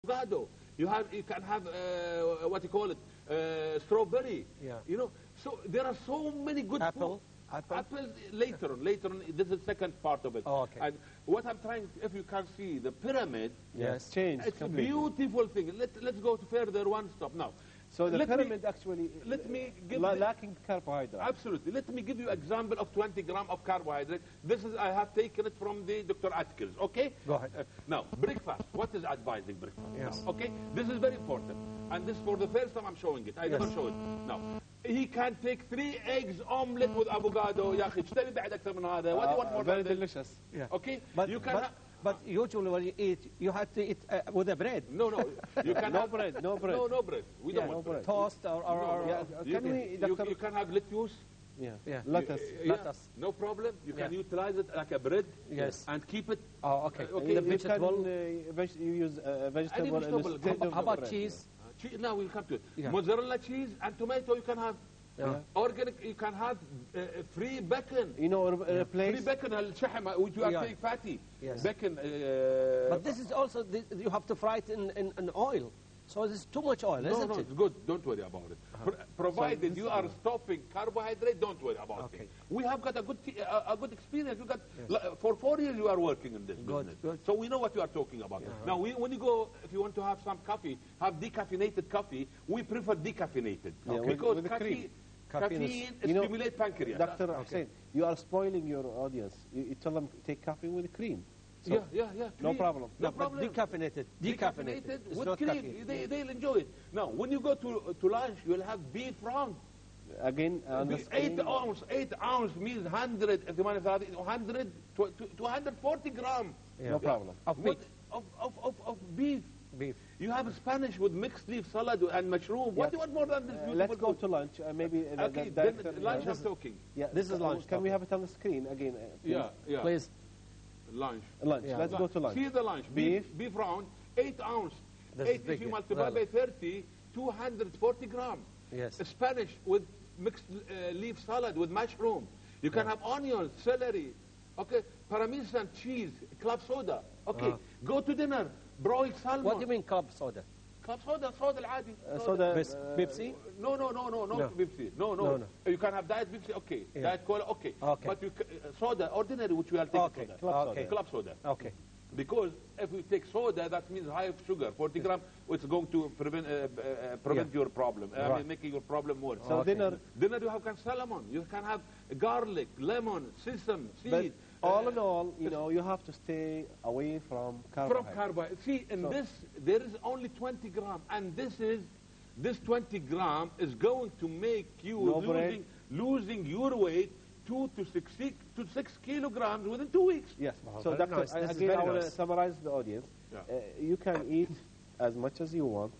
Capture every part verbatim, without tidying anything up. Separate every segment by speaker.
Speaker 1: avocado. You have, you can have uh, what you call it, uh, strawberry.
Speaker 2: Yeah.
Speaker 1: You know, so there are so many good
Speaker 2: Apple.
Speaker 1: food.
Speaker 2: Apple.
Speaker 1: Apple later on. Later on, this is the second part of it.
Speaker 2: Oh, okay.
Speaker 1: And what I'm trying, if you can see the pyramid,
Speaker 2: Yes.
Speaker 3: Changed
Speaker 1: it's a
Speaker 3: completely.
Speaker 1: beautiful thing. Let let's go to further one stop now.
Speaker 3: So the
Speaker 1: Let me-
Speaker 3: pyramid actually
Speaker 1: let me give
Speaker 3: la-
Speaker 1: the-
Speaker 3: lacking carbohydrate.
Speaker 1: Absolutely. Let me give you example of twenty gram of carbohydrate. This is, I have taken it from the Doctor Atkins, okay?
Speaker 2: Go ahead.
Speaker 1: Uh, now, breakfast. What is advising breakfast?
Speaker 2: Yes.
Speaker 1: Now, okay? This is very important. And this for the first time I'm showing it. I
Speaker 2: Yes.
Speaker 1: never show it. Now, he can take three eggs omelette with avocado. يا أخي اشتري بعد أكثر من هذا. What do you want more
Speaker 3: very
Speaker 1: than this?
Speaker 3: delicious.
Speaker 2: Yeah.
Speaker 1: Okay?
Speaker 2: But,
Speaker 1: you can
Speaker 2: but,
Speaker 1: ha-
Speaker 2: but usually when you eat, you have to eat uh, with a bread.
Speaker 1: No, no. You can
Speaker 3: No
Speaker 1: have
Speaker 3: bread, no bread.
Speaker 1: No, no bread. We
Speaker 2: Yeah,
Speaker 1: don't
Speaker 3: no
Speaker 1: want bread.
Speaker 3: bread.
Speaker 2: Toast or... or,
Speaker 1: No,
Speaker 2: or,
Speaker 1: no.
Speaker 3: Yeah,
Speaker 1: You
Speaker 3: can
Speaker 1: can,
Speaker 3: we,
Speaker 1: you,
Speaker 3: Doctor
Speaker 1: you can have lettuce.
Speaker 3: Yeah.
Speaker 2: Yeah.
Speaker 3: Lettuce.
Speaker 1: Yeah,
Speaker 2: Lettuce.
Speaker 1: no problem. You can
Speaker 2: Yeah.
Speaker 1: utilize it like a bread.
Speaker 2: Yes.
Speaker 1: And keep it.
Speaker 2: Oh, okay.
Speaker 1: Okay,
Speaker 2: The
Speaker 3: you
Speaker 2: vegetable.
Speaker 3: can uh, veg you use uh, vegetable,
Speaker 1: Any vegetable.
Speaker 3: instead
Speaker 1: How
Speaker 3: of
Speaker 2: How about
Speaker 3: bread.
Speaker 2: cheese?
Speaker 1: Uh, cheese, now we'll come to it.
Speaker 2: Yeah.
Speaker 1: Mozzarella cheese and tomato you can have.
Speaker 2: Yeah.
Speaker 1: Organic, you can have uh, free bacon.
Speaker 3: You know, re-
Speaker 1: Free
Speaker 3: replace.
Speaker 1: bacon, الشحم, which you are
Speaker 2: Yeah.
Speaker 1: saying fatty.
Speaker 2: Yes.
Speaker 1: Bacon. Uh,
Speaker 2: But this is also, this, you have to fry it in, in, in oil. So this is too much oil,
Speaker 1: no,
Speaker 2: isn't
Speaker 1: no,
Speaker 2: it?
Speaker 1: it's good. Don't worry about it. Pro- provided you are stopping carbohydrate, don't worry about
Speaker 2: Okay.
Speaker 1: it. We have got a good, t- a, a good experience. You got l- for four years you are working in this
Speaker 2: Good,
Speaker 1: business,
Speaker 2: good.
Speaker 1: so we know what you are talking about. Now, we, when you go, if you want to have some coffee, have decaffeinated coffee. We prefer decaffeinated
Speaker 3: Yeah, with-
Speaker 1: because
Speaker 3: with the cream.
Speaker 1: caffeine,
Speaker 2: Caffeine is-
Speaker 1: caffeine
Speaker 3: You know,
Speaker 1: stimulates pancreas.
Speaker 3: Doctor Hussein, you are spoiling your audience. You, you tell them take coffee with cream. So
Speaker 1: yeah, yeah, yeah.
Speaker 3: no
Speaker 1: cream.
Speaker 3: problem.
Speaker 1: No,
Speaker 2: But
Speaker 1: problem.
Speaker 2: decaffeinated. Decaffeinated. It's
Speaker 1: with
Speaker 2: not
Speaker 1: cream.
Speaker 2: caffeine.
Speaker 1: They, they'll enjoy it. Now, when you go to to lunch, you'll have beef round.
Speaker 3: Again, on the
Speaker 1: eight
Speaker 3: screen,
Speaker 1: ounce, eight ounce means one hundred, one hundred to, to, to one hundred forty gram.
Speaker 2: Yeah.
Speaker 3: no problem.
Speaker 2: Of
Speaker 1: What-
Speaker 2: meat.
Speaker 1: Of, of, of, of beef.
Speaker 2: Beef.
Speaker 1: You have Spanish with mixed leaf salad and mushroom. What
Speaker 3: Yeah.
Speaker 1: do you want more than this
Speaker 3: Uh,
Speaker 1: beautiful
Speaker 3: let's go
Speaker 1: food?
Speaker 3: to lunch. Uh, maybe uh, the-
Speaker 1: Okay,
Speaker 3: the
Speaker 1: then
Speaker 3: director-
Speaker 1: lunch
Speaker 3: uh,
Speaker 1: I'm talking.
Speaker 3: yeah,
Speaker 2: This is
Speaker 3: can-
Speaker 2: lunch
Speaker 3: Can we
Speaker 2: topic.
Speaker 3: have it on the screen again? uh, please?
Speaker 1: Yeah, yeah.
Speaker 2: Please.
Speaker 1: Lunch.
Speaker 3: Lunch.
Speaker 2: Yeah.
Speaker 3: Let's go to lunch.
Speaker 1: See the lunch.
Speaker 3: Beef.
Speaker 1: Beef, beef round, eight ounce.
Speaker 2: This is
Speaker 1: eight
Speaker 2: big,
Speaker 1: if you
Speaker 2: yeah.
Speaker 1: multiply
Speaker 2: Really.
Speaker 1: by thirty, two hundred forty gram.
Speaker 2: Yes.
Speaker 1: Spanish with mixed uh, leaf salad with mushroom. You can have onions, celery, okay, parmesan cheese, club soda. Okay,
Speaker 2: Uh-huh.
Speaker 1: go to dinner, broiled salmon.
Speaker 2: What do you mean club soda?
Speaker 1: Club soda, soda العادي.
Speaker 3: Uh, so the
Speaker 2: Pepsi-
Speaker 3: uh,
Speaker 2: Pepsi?
Speaker 1: No, no, no, no, no,
Speaker 2: No.
Speaker 1: Pepsi. No, no,
Speaker 2: No, no.
Speaker 1: You can have diet Pepsi, okay.
Speaker 2: Yeah.
Speaker 1: Diet cola, okay.
Speaker 2: Okay.
Speaker 1: But you ca- uh, soda, ordinary, which we are taking
Speaker 2: Okay.
Speaker 1: soda.
Speaker 3: Club
Speaker 2: Okay.
Speaker 3: soda.
Speaker 1: Club soda.
Speaker 2: Okay.
Speaker 1: Because if we take soda, that means high of sugar, forty gram, it's going to prevent, uh, uh, prevent
Speaker 2: Yeah.
Speaker 1: your problem, uh, I
Speaker 2: Right.
Speaker 1: mean, making your problem worse.
Speaker 3: So
Speaker 2: Okay.
Speaker 3: dinner,
Speaker 1: Dinner you have can salmon, you can have garlic, lemon, sesame,
Speaker 3: but
Speaker 1: seed.
Speaker 3: all
Speaker 1: uh,
Speaker 3: in all, you know, you have to stay away from
Speaker 1: From
Speaker 3: carbohydrate.
Speaker 1: carbohydrate. See, in
Speaker 3: So-
Speaker 1: this, there is only twenty gram, and this is, this twenty gram is going to make you
Speaker 3: No bread.
Speaker 1: losing, losing your weight two to six, to six kilograms within two weeks.
Speaker 3: Yes.
Speaker 2: Wow,
Speaker 3: So,
Speaker 2: very
Speaker 3: Doctor,
Speaker 2: nice.
Speaker 3: I-
Speaker 2: This is
Speaker 3: again,
Speaker 2: very
Speaker 3: I want to
Speaker 2: nice.
Speaker 3: summarize the audience.
Speaker 1: Yeah.
Speaker 3: Uh, you can eat as much as you want,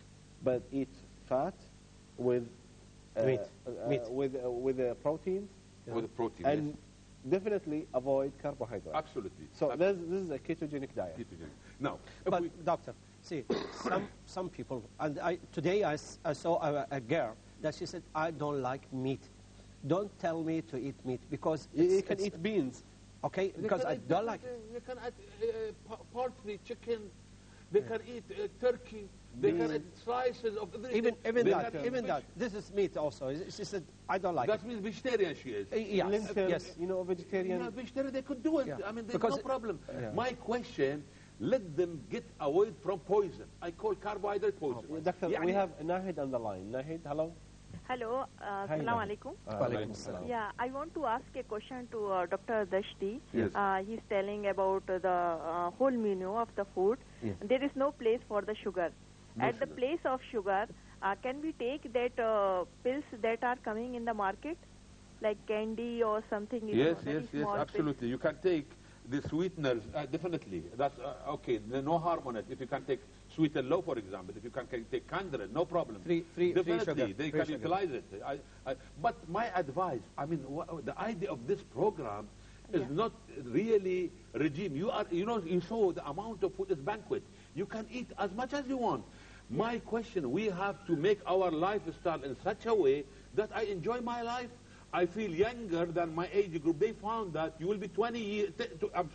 Speaker 3: but eat fat with uh,
Speaker 2: Meat.
Speaker 3: uh,
Speaker 2: Meat.
Speaker 3: with uh, with uh, protein,
Speaker 2: Yeah.
Speaker 1: With the protein,
Speaker 3: and
Speaker 1: yes.
Speaker 3: definitely avoid carbohydrate.
Speaker 1: Absolutely.
Speaker 3: So this, this is a ketogenic diet.
Speaker 1: Ketogenic. Now, if
Speaker 2: But
Speaker 1: we,
Speaker 2: doctor, see, some some people, and I today I, s- I saw a, a girl that she said, I don't like meat. Don't tell me to eat meat because
Speaker 3: You,
Speaker 2: it's,
Speaker 3: you can
Speaker 2: it's-
Speaker 3: eat beans.
Speaker 2: okay
Speaker 1: They
Speaker 2: because
Speaker 1: can
Speaker 2: I
Speaker 1: eat
Speaker 2: don't like
Speaker 1: different,
Speaker 2: it.
Speaker 1: uh, You can eat uh, po- poultry, chicken. They can eat uh, turkey. They can eat slices of everything.
Speaker 2: Even even
Speaker 1: They
Speaker 2: that
Speaker 1: can eat
Speaker 2: even
Speaker 1: fish.
Speaker 2: that this is meat also. She said I don't like
Speaker 1: That
Speaker 2: it.
Speaker 1: means vegetarian she is.
Speaker 2: Uh, Yes,
Speaker 3: Lentils,
Speaker 2: yes.
Speaker 3: you know, vegetarian.
Speaker 1: Yeah, vegetarian, they could do it.
Speaker 2: Yeah.
Speaker 1: I mean, there's
Speaker 2: Because
Speaker 1: no
Speaker 2: it-
Speaker 1: problem.
Speaker 2: Yeah.
Speaker 1: My question, let them get away from poison. I call carbohydrate poison.
Speaker 3: Uh, Doctor, we
Speaker 1: يعني-
Speaker 3: have Nahid on the line. Nahid, hello.
Speaker 4: Hello, uh,
Speaker 3: Hi,
Speaker 4: Assalamu
Speaker 3: Nahid.
Speaker 4: alaikum.
Speaker 3: Uh,
Speaker 2: Walaikum
Speaker 3: alaikum
Speaker 2: salam.
Speaker 4: Yeah, I want to ask a question to uh, Doctor Dashti.
Speaker 1: Yes.
Speaker 4: Uh, he's telling about uh, the uh, whole menu of the food.
Speaker 3: Yes.
Speaker 4: There is no place for the sugar.
Speaker 1: No
Speaker 4: At the
Speaker 1: sugar.
Speaker 4: place of sugar, uh, can we take that uh, pills that are coming in the market, like candy or something? you
Speaker 1: Yes,
Speaker 4: know, very
Speaker 1: yes, yes,
Speaker 4: small pills?
Speaker 1: absolutely. You can take the sweeteners, uh, definitely. That's uh, okay. There's no harm on it. If you can take sweet and low, for example, if you can can take candle, no problem.
Speaker 2: Free- free- free
Speaker 1: definitely,
Speaker 2: sugar,
Speaker 1: they
Speaker 2: free
Speaker 1: can
Speaker 2: sugar.
Speaker 1: utilize it. I, I, but my advice, I mean, wha- the idea of this program is
Speaker 4: Yeah.
Speaker 1: not really regime. You are, you know, you saw the amount of food is banquet. You can eat as much as you want. My question, we have to make our lifestyle in such a way that I enjoy my life. I feel younger than my age group. They found that you will be twenty years, I'm sorry,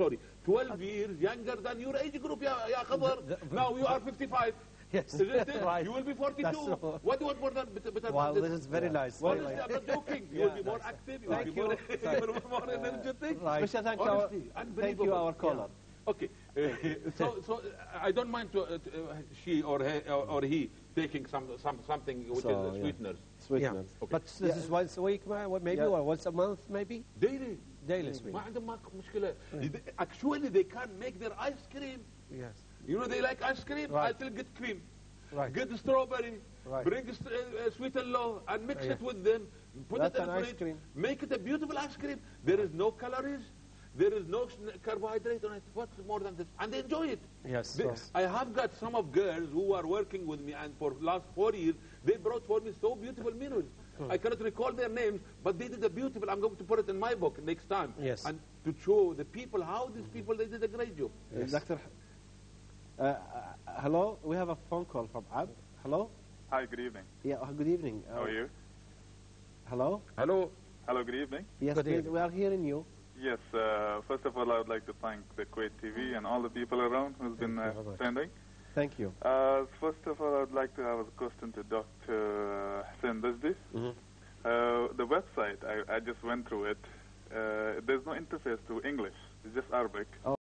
Speaker 1: twelve years younger than your age group, ya, ya Khadr. Now you are fifty-five.
Speaker 2: Yes,
Speaker 1: Isn't it?
Speaker 2: right.
Speaker 1: You will be forty-two.
Speaker 2: That's true.
Speaker 1: What do you want more than better than
Speaker 2: Wow,
Speaker 1: this?
Speaker 2: this is very nice. very
Speaker 1: Honestly,
Speaker 2: nice.
Speaker 1: I'm not joking. You
Speaker 2: Yeah,
Speaker 1: will be more
Speaker 2: that's-
Speaker 1: active. You
Speaker 2: Thank
Speaker 1: will be more,
Speaker 2: you.
Speaker 1: you will be more energetic.
Speaker 2: Right.
Speaker 3: Special thank, our,
Speaker 1: Honestly,
Speaker 3: thank
Speaker 1: unbelievable.
Speaker 3: you, our caller.
Speaker 1: Okay, uh, so so uh, I don't mind to, uh, to, uh, she or, he, or or he taking some some something which
Speaker 3: So,
Speaker 1: is uh,
Speaker 3: yeah.
Speaker 1: sweeteners
Speaker 2: Yeah.
Speaker 3: Sweeteners.
Speaker 2: But this is once a week, ma- or maybe,
Speaker 3: Yeah.
Speaker 2: or once a month, maybe?
Speaker 1: daily.
Speaker 2: Daily sweet.
Speaker 1: ما عندهم ما- مشكلة. Actually, they can make their ice cream.
Speaker 2: Yes.
Speaker 1: You know, they like ice cream.
Speaker 2: Right.
Speaker 1: I still get cream.
Speaker 2: Right.
Speaker 1: Get the strawberry.
Speaker 2: Right.
Speaker 1: Bring st- uh, sweet and low and mix
Speaker 2: Yeah.
Speaker 1: it with them. Put
Speaker 3: That's
Speaker 1: it in
Speaker 3: an
Speaker 1: the
Speaker 3: ice
Speaker 1: fridge.
Speaker 3: cream.
Speaker 1: Make it a beautiful ice cream. There is no calories. There is no s- carbohydrate on it. What's more than this? And they enjoy it.
Speaker 2: Yes.
Speaker 1: They-
Speaker 2: yes.
Speaker 1: I have got some of girls who are working with me, and for last four years, they brought for me so beautiful meals.
Speaker 2: Hmm.
Speaker 1: I cannot recall their names, but they did a beautiful. I'm going to put it in my book next time.
Speaker 2: Yes.
Speaker 1: And to show the people how these people, they did a great job.
Speaker 3: Uh, Doctor, uh, uh, hello, we have a phone call from Ab. Hello?
Speaker 5: Hi, good evening.
Speaker 3: Yeah, uh, good evening. Uh,
Speaker 5: How are you?
Speaker 3: Hello?
Speaker 1: Hello.
Speaker 5: Hello, good evening.
Speaker 3: Yes,
Speaker 2: Good
Speaker 3: please,
Speaker 2: evening.
Speaker 3: we are hearing you.
Speaker 5: Yes, uh, first of all, I would like to thank the Kuwait T V and all the people around who's been uh,
Speaker 2: Thank you very much.
Speaker 5: sending.
Speaker 3: Thank you.
Speaker 5: Uh, first of all, I would like to have a question to Doctor Hussein Dazdi.
Speaker 2: Mm-hmm.
Speaker 5: Uh, the website, I, I just went through it. Uh, there's no interface to English. It's just Arabic.
Speaker 3: Oh.